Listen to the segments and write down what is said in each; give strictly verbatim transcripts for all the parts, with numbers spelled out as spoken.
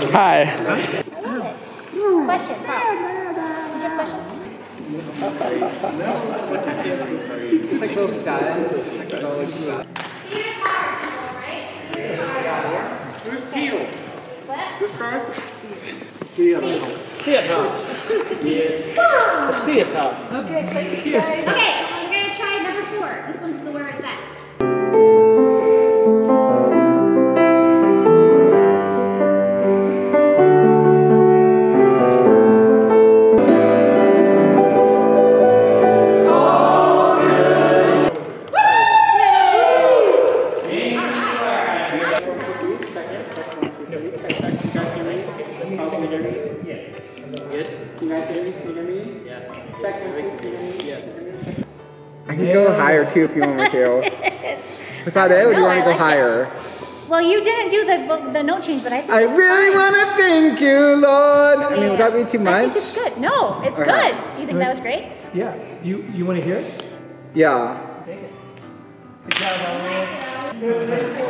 Hi. I love it. Question, Pop. Did you have a question? It's like those guys. Like all like Peter's hard, right? Peter's hard. Who's Peter? What? This guy? Theater. Theater. Okay, thanks, guys. Okay, we're gonna try number four. This one's the where it's at. I can go higher too if you want me to. Is that it, or do you want me to go higher? Well, you didn't do the the note change, but I think I it's really fine. want to thank you, Lord. I mean, would that be too much? I think it's good. No, it's Okay. good. Do you think that was great? Yeah. Do you you want to hear it? Yeah. Take it. Good job, Halloween.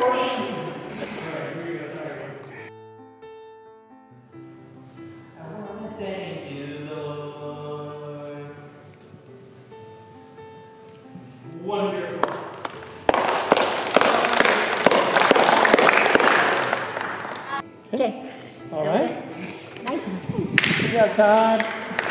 Thank you, Lord. Wonderful. Okay. All right. Nice. Good job, Todd.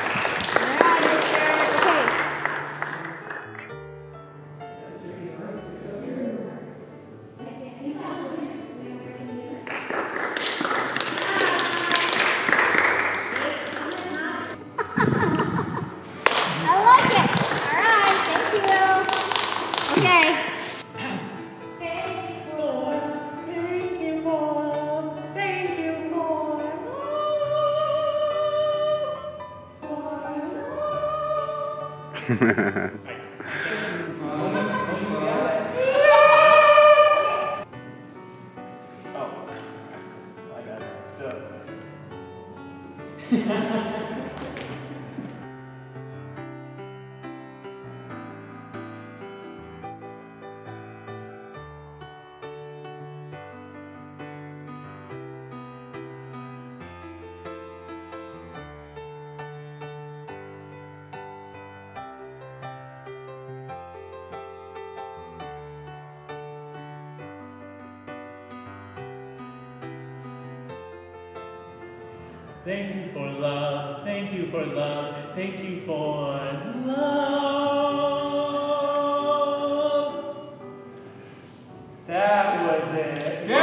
I like it. All right. Thank you. Okay. Thank you, Lord. Thank you, Lord. Thank you, Lord. Thank you for love, thank you for love, thank you for love. That was it.